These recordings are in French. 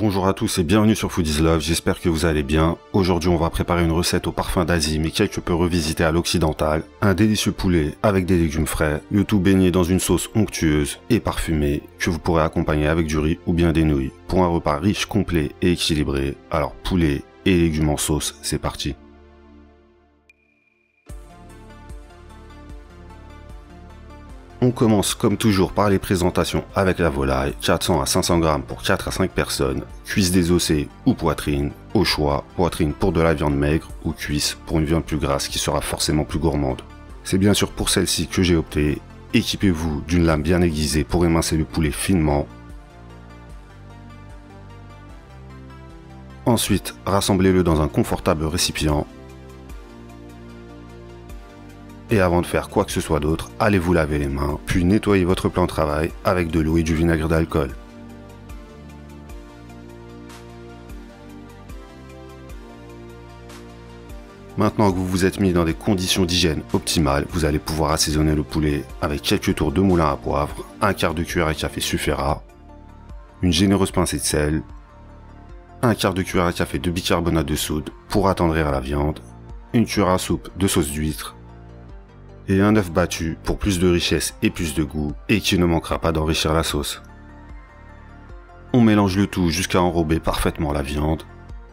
Bonjour à tous et bienvenue sur Food is Love, j'espère que vous allez bien. Aujourd'hui on va préparer une recette au parfum d'Asie mais quelque peu revisitée à l'occidental. Un délicieux poulet avec des légumes frais, le tout baigné dans une sauce onctueuse et parfumée que vous pourrez accompagner avec du riz ou bien des nouilles. Pour un repas riche, complet et équilibré, alors poulet et légumes en sauce, c'est parti. On commence comme toujours par les présentations avec la volaille, 400 à 500 grammes pour 4 à 5 personnes, cuisse désossée ou poitrine, au choix, poitrine pour de la viande maigre ou cuisse pour une viande plus grasse qui sera forcément plus gourmande. C'est bien sûr pour celle-ci que j'ai opté, équipez-vous d'une lame bien aiguisée pour émincer le poulet finement. Ensuite, rassemblez-le dans un confortable récipient. Et avant de faire quoi que ce soit d'autre, allez vous laver les mains, puis nettoyez votre plan de travail avec de l'eau et du vinaigre d'alcool. Maintenant que vous vous êtes mis dans des conditions d'hygiène optimales, vous allez pouvoir assaisonner le poulet avec quelques tours de moulin à poivre, un quart de cuillère à café suffira, une généreuse pincée de sel, un quart de cuillère à café de bicarbonate de soude pour attendrir la viande, une cuillère à soupe de sauce d'huître, et un œuf battu pour plus de richesse et plus de goût et qui ne manquera pas d'enrichir la sauce. On mélange le tout jusqu'à enrober parfaitement la viande.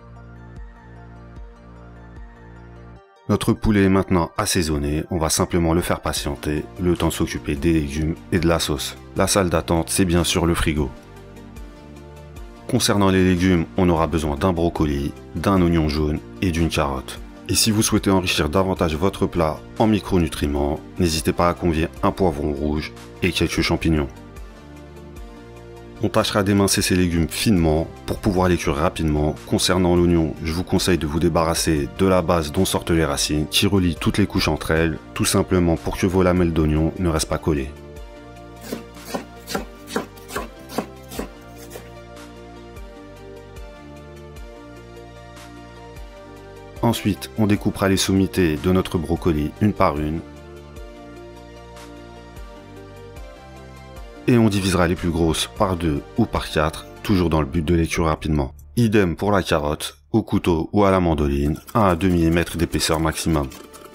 Notre poulet est maintenant assaisonné, on va simplement le faire patienter, le temps de s'occuper des légumes et de la sauce. La salle d'attente, c'est bien sûr le frigo. Concernant les légumes, on aura besoin d'un brocoli, d'un oignon jaune et d'une carotte. Et si vous souhaitez enrichir davantage votre plat en micronutriments, n'hésitez pas à convier un poivron rouge et quelques champignons. On tâchera d'émincer ces légumes finement pour pouvoir les cuire rapidement. Concernant l'oignon, je vous conseille de vous débarrasser de la base dont sortent les racines qui relient toutes les couches entre elles, tout simplement pour que vos lamelles d'oignon ne restent pas collées. Ensuite, on découpera les sommités de notre brocoli une par une. Et on divisera les plus grosses par 2 ou par 4, toujours dans le but de les cuire rapidement. Idem pour la carotte, au couteau ou à la mandoline, à 1 mm d'épaisseur maximum.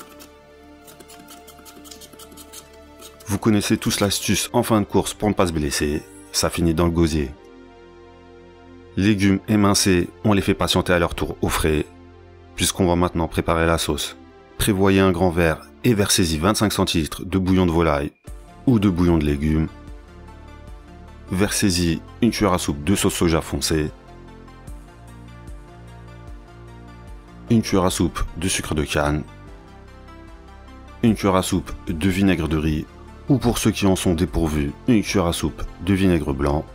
Vous connaissez tous l'astuce en fin de course pour ne pas se blesser, ça finit dans le gosier. Légumes émincés, on les fait patienter à leur tour au frais. Puisqu'on va maintenant préparer la sauce. Prévoyez un grand verre et versez-y 25 centilitres de bouillon de volaille ou de bouillon de légumes. Versez-y une cuillère à soupe de sauce soja foncée, une cuillère à soupe de sucre de canne, une cuillère à soupe de vinaigre de riz ou pour ceux qui en sont dépourvus, une cuillère à soupe de vinaigre blanc.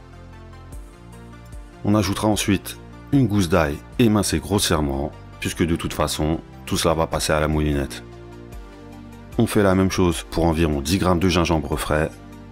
On ajoutera ensuite une gousse d'ail émincée grossièrement, puisque de toute façon, tout cela va passer à la moulinette. On fait la même chose pour environ 10 g de gingembre frais.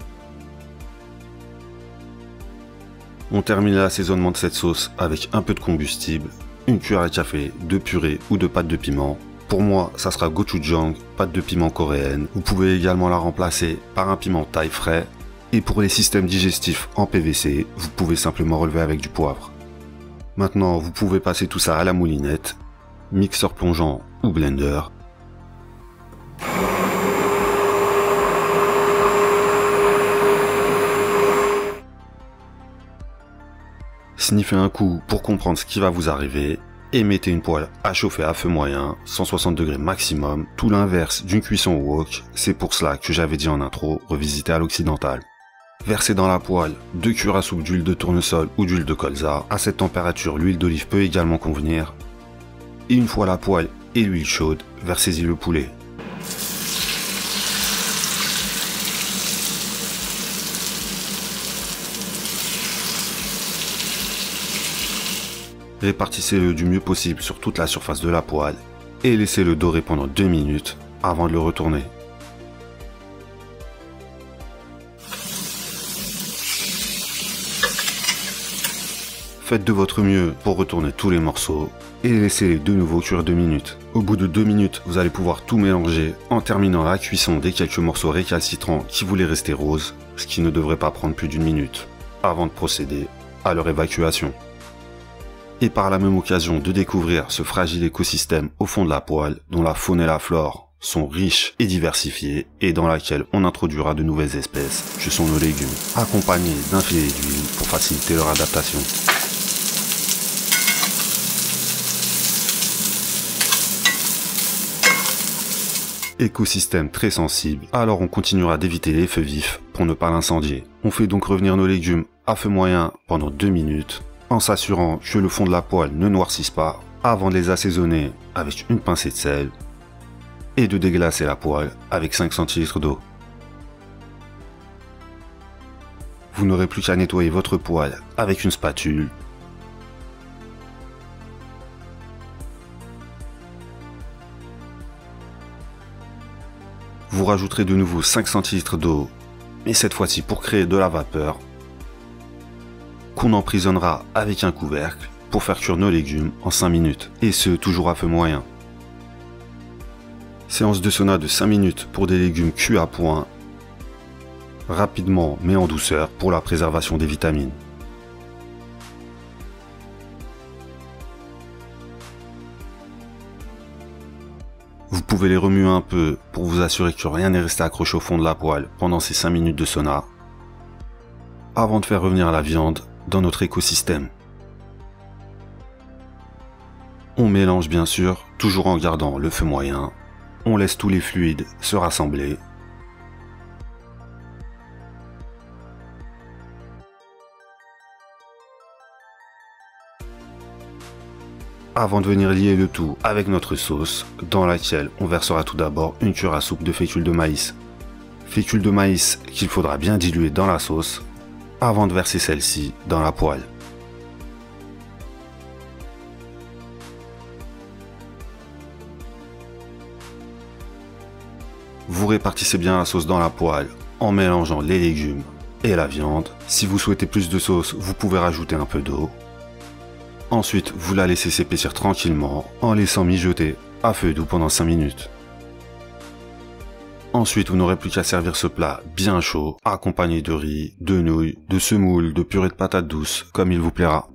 On termine l'assaisonnement de cette sauce avec un peu de combustible, une cuillère à café de purée ou de pâte de piment. Pour moi, ça sera gochujang, pâte de piment coréenne. Vous pouvez également la remplacer par un piment thaï frais. Et pour les systèmes digestifs en PVC, vous pouvez simplement relever avec du poivre. Maintenant, vous pouvez passer tout ça à la moulinette, mixeur plongeant ou blender. Sniffez un coup pour comprendre ce qui va vous arriver et mettez une poêle à chauffer à feu moyen, 160 degrés maximum, tout l'inverse d'une cuisson au wok, c'est pour cela que j'avais dit en intro, revisiter à l'occidental. Versez dans la poêle 2 cuillères à soupe d'huile de tournesol ou d'huile de colza, à cette température l'huile d'olive peut également convenir. Et une fois la poêle et l'huile chaude, versez-y le poulet. Répartissez-le du mieux possible sur toute la surface de la poêle et laissez-le dorer pendant 2 minutes avant de le retourner. Faites de votre mieux pour retourner tous les morceaux et laissez-les de nouveau cuire 2 minutes. Au bout de 2 minutes, vous allez pouvoir tout mélanger en terminant la cuisson des quelques morceaux récalcitrants qui voulaient rester roses, ce qui ne devrait pas prendre plus d'1 minute, avant de procéder à leur évacuation. et par la même occasion de découvrir ce fragile écosystème au fond de la poêle dont la faune et la flore sont riches et diversifiées et dans laquelle on introduira de nouvelles espèces, ce sont nos légumes, accompagnés d'un filet d'huile pour faciliter leur adaptation. Écosystème très sensible, alors on continuera d'éviter les feux vifs pour ne pas l'incendier. On fait donc revenir nos légumes à feu moyen pendant 2 minutes, en s'assurant que le fond de la poêle ne noircisse pas, avant de les assaisonner avec une pincée de sel, et de déglacer la poêle avec 5 centilitres d'eau. Vous n'aurez plus qu'à nettoyer votre poêle avec une spatule. Vous rajouterez de nouveau 5 centilitres d'eau, mais cette fois-ci pour créer de la vapeur, qu'on emprisonnera avec un couvercle pour faire cuire nos légumes en 5 minutes, et ce toujours à feu moyen. Séance de sauna de 5 minutes pour des légumes cuits à point, rapidement mais en douceur pour la préservation des vitamines. Vous pouvez les remuer un peu pour vous assurer que rien n'est resté accroché au fond de la poêle pendant ces 5 minutes de sauna, avant de faire revenir la viande dans notre écosystème. On mélange bien sûr, toujours en gardant le feu moyen. On laisse tous les fluides se rassembler. Avant de venir lier le tout avec notre sauce, dans laquelle on versera tout d'abord une cuillère à soupe de fécule de maïs. Fécule de maïs qu'il faudra bien diluer dans la sauce, avant de verser celle-ci dans la poêle. Vous répartissez bien la sauce dans la poêle en mélangeant les légumes et la viande. Si vous souhaitez plus de sauce, vous pouvez rajouter un peu d'eau. Ensuite, vous la laissez s'épaissir tranquillement en laissant mijoter à feu doux pendant 5 minutes. Ensuite, vous n'aurez plus qu'à servir ce plat bien chaud, accompagné de riz, de nouilles, de semoule, de purée de patates douces, comme il vous plaira.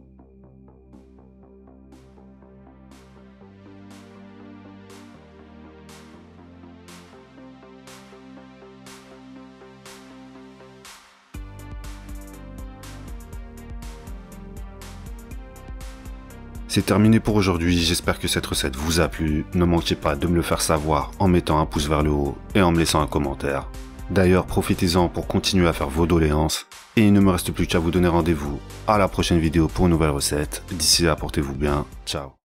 C'est terminé pour aujourd'hui, j'espère que cette recette vous a plu. Ne manquez pas de me le faire savoir en mettant un pouce vers le haut et en me laissant un commentaire. D'ailleurs, profitez-en pour continuer à faire vos doléances. Et il ne me reste plus qu'à vous donner rendez-vous à la prochaine vidéo pour une nouvelle recette. D'ici là, portez-vous bien. Ciao.